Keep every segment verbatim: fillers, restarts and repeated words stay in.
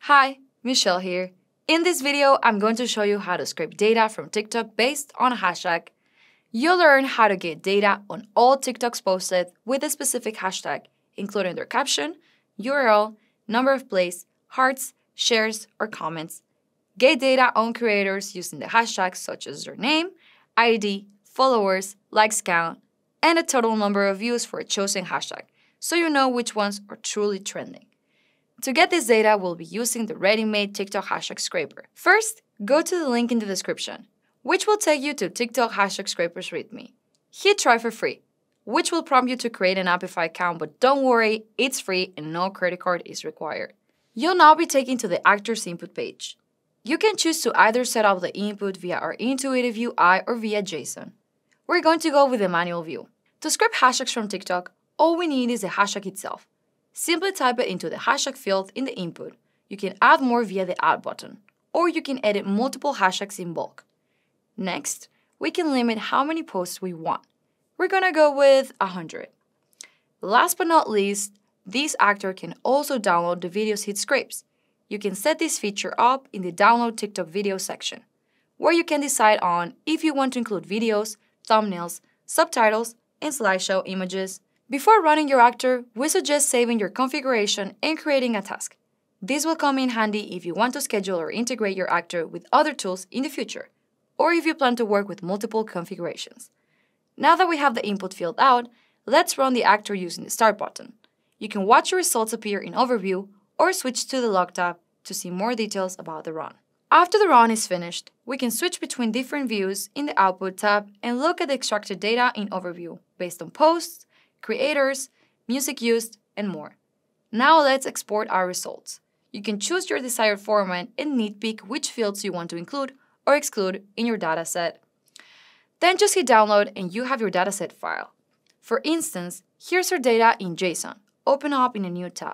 Hi, Michelle here. In this video, I'm going to show you how to scrape data from TikTok based on a hashtag. You'll learn how to get data on all TikToks posted with a specific hashtag, including their caption, U R L, number of plays, hearts, shares, or comments. Get data on creators using the hashtags such as their name, I D, followers, likes count, and a total number of views for a chosen hashtag, so you know which ones are truly trending. To get this data, we'll be using the ready-made TikTok hashtag scraper. First, go to the link in the description, which will take you to TikTok hashtag scrapers README. Hit try for free, which will prompt you to create an Apify account, but don't worry, it's free and no credit card is required. You'll now be taken to the actor's input page. You can choose to either set up the input via our intuitive U I or via JSON. We're going to go with the manual view. To scrape hashtags from TikTok, all we need is the hashtag itself. Simply type it into the hashtag field in the input. You can add more via the add button, or you can edit multiple hashtags in bulk. Next, we can limit how many posts we want. We're gonna go with one hundred. Last but not least, this actor can also download the videos he scrapes. You can set this feature up in the Download TikTok Video section, where you can decide on if you want to include videos, thumbnails, subtitles, and slideshow images. Before running your actor, we suggest saving your configuration and creating a task. This will come in handy if you want to schedule or integrate your actor with other tools in the future, or if you plan to work with multiple configurations. Now that we have the input field out, let's run the actor using the Start button. You can watch your results appear in Overview or switch to the Log tab to see more details about the run. After the run is finished, we can switch between different views in the Output tab and look at the extracted data in Overview based on posts, creators, music used, and more. Now let's export our results. You can choose your desired format and nitpick which fields you want to include or exclude in your dataset. Then just hit download and you have your dataset file. For instance, here's our data in JSON. Open up in a new tab.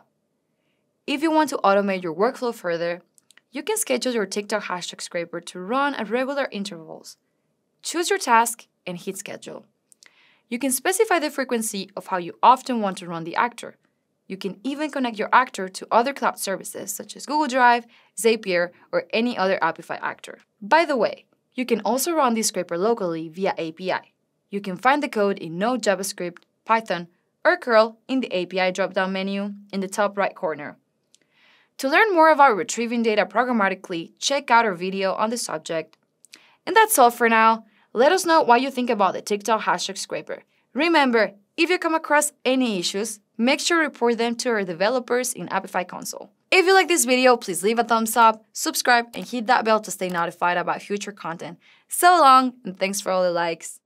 If you want to automate your workflow further, you can schedule your TikTok hashtag scraper to run at regular intervals. Choose your task and hit schedule. You can specify the frequency of how you often want to run the actor. You can even connect your actor to other cloud services such as Google Drive, Zapier, or any other Apify actor. By the way, you can also run this scraper locally via A P I. You can find the code in Node, JavaScript, Python, or curl in the A P I drop-down menu in the top right corner. To learn more about retrieving data programmatically, check out our video on the subject. And that's all for now. Let us know what you think about the TikTok hashtag scraper. Remember, if you come across any issues, make sure to report them to our developers in Apify console. If you like this video, please leave a thumbs up, subscribe, and hit that bell to stay notified about future content. So long, and thanks for all the likes.